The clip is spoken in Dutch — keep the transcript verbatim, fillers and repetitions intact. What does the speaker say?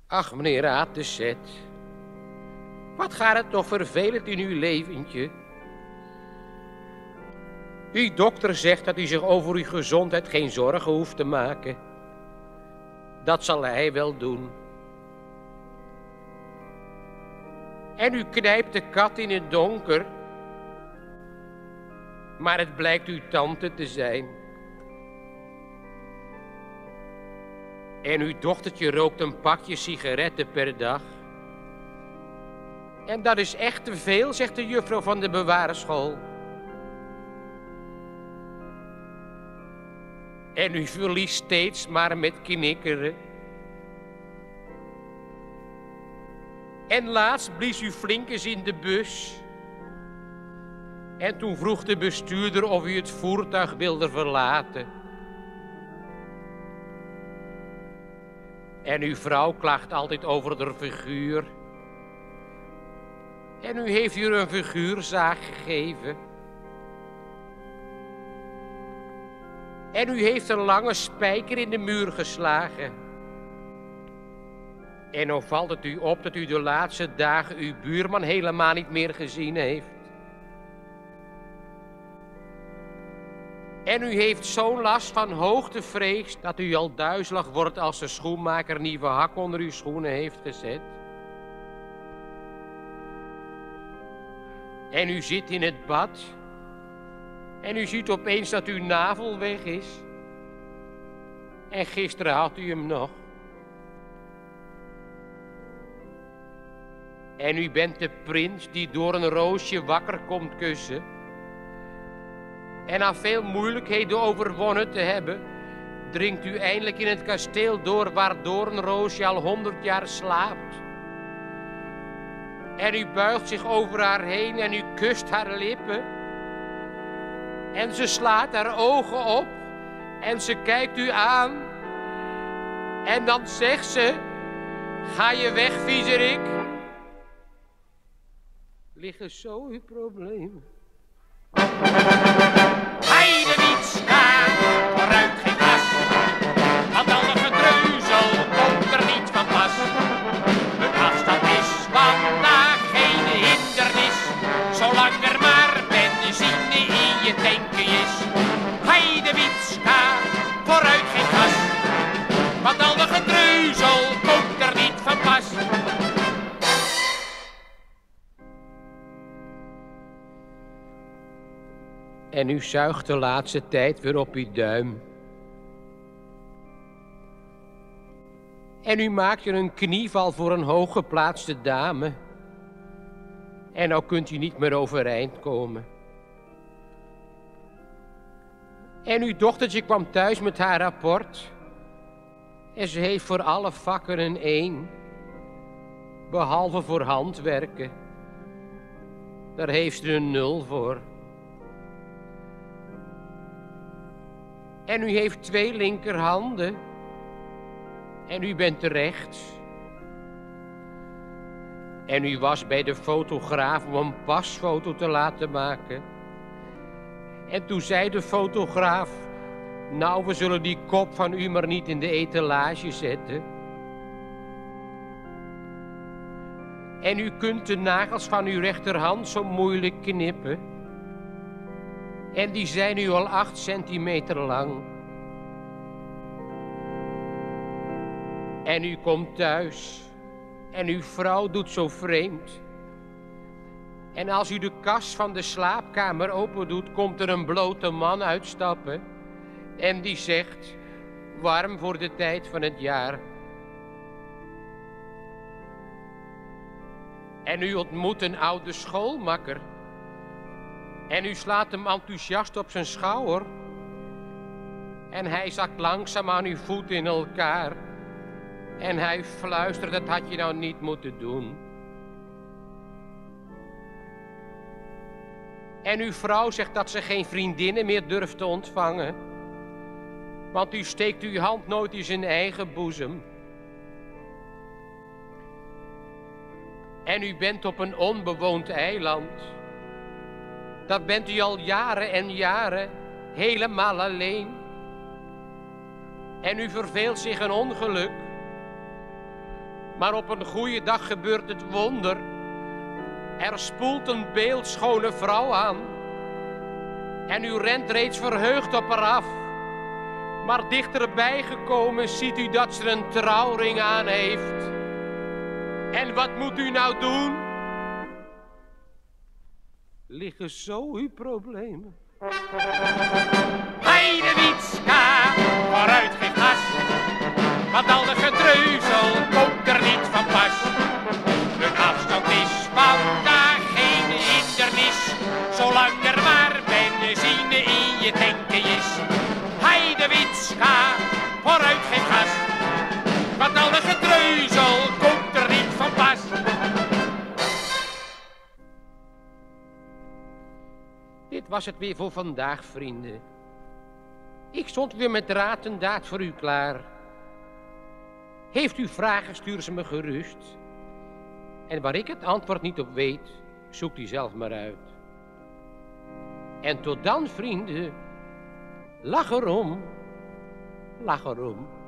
Ach, meneer Aad de Zet. Wat gaat het toch vervelend in uw leventje? Uw dokter zegt dat u zich over uw gezondheid geen zorgen hoeft te maken. Dat zal hij wel doen. En u knijpt de kat in het donker. Maar het blijkt uw tante te zijn. En uw dochtertje rookt een pakje sigaretten per dag. En dat is echt te veel, zegt de juffrouw van de bewaarschool. En u verliest steeds maar met knikkeren. En laatst blies u flink eens in de bus. En toen vroeg de bestuurder of u het voertuig wilde verlaten. En uw vrouw klaagt altijd over haar figuur. En u heeft u een figuurzaag gegeven. En u heeft een lange spijker in de muur geslagen. En dan valt het u op dat u de laatste dagen uw buurman helemaal niet meer gezien heeft. En u heeft zo'n last van hoogtevrees dat u al duizelig wordt als de schoenmaker nieuwe hak onder uw schoenen heeft gezet. En u zit in het bad. En u ziet opeens dat uw navel weg is. En gisteren had u hem nog. En u bent de prins die door een roosje wakker komt kussen. En na veel moeilijkheden overwonnen te hebben, dringt u eindelijk in het kasteel door waar Doornroosje al honderd jaar slaapt. En u buigt zich over haar heen en u kust haar lippen. En ze slaat haar ogen op en ze kijkt u aan. En dan zegt ze, ga je weg, viezerik. Liggen zo uw problemen. Heidewietska, vooruit geen glas, want al de gedreuzel komt er niet van pas. Het afstand is vandaag geen hindernis, zolang er maar benzine in je tanken is. Heidewietska, vooruit geen gas, want al de gedreuzel komt er niet van pas. En u zuigt de laatste tijd weer op uw duim. En u maakt je een knieval voor een hooggeplaatste dame. En nou kunt u niet meer overeind komen. En uw dochtertje kwam thuis met haar rapport. En ze heeft voor alle vakken een één. Behalve voor handwerken. Daar heeft ze een nul voor. En u heeft twee linkerhanden. En u bent rechts. En u was bij de fotograaf om een pasfoto te laten maken. En toen zei de fotograaf, nou, we zullen die kop van u maar niet in de etalage zetten. En u kunt de nagels van uw rechterhand zo moeilijk knippen. En die zijn nu al acht centimeter lang. En u komt thuis. En uw vrouw doet zo vreemd. En als u de kast van de slaapkamer open doet, komt er een blote man uitstappen. En die zegt, warm voor de tijd van het jaar. En u ontmoet een oude schoolmakker. En u slaat hem enthousiast op zijn schouder. En hij zakt langzaam aan uw voet in elkaar. En hij fluistert, dat had je nou niet moeten doen. En uw vrouw zegt dat ze geen vriendinnen meer durft te ontvangen. Want u steekt uw hand nooit in zijn eigen boezem. En u bent op een onbewoond eiland. Dat bent u al jaren en jaren, helemaal alleen. En u verveelt zich een ongeluk. Maar op een goede dag gebeurt het wonder. Er spoelt een beeldschone vrouw aan. En u rent reeds verheugd op haar af. Maar dichterbij gekomen ziet u dat ze een trouwring aan heeft. En wat moet u nou doen? Liggen zo uw problemen. Heidewietska, vooruit geen gas. Want al de gedreuzel komt er niet van pas. Een afstand is vandaag geen hindernis. Zolang er maar benzine in je tanken is. Heidewietska, vooruit geen gas. Want al de gedreuzel komt er niet van pas. Dit was het weer voor vandaag, vrienden. Ik stond weer met raad en daad voor u klaar. Heeft u vragen, stuur ze me gerust. En waar ik het antwoord niet op weet, zoekt u zelf maar uit. En tot dan, vrienden, lach erom, lach erom.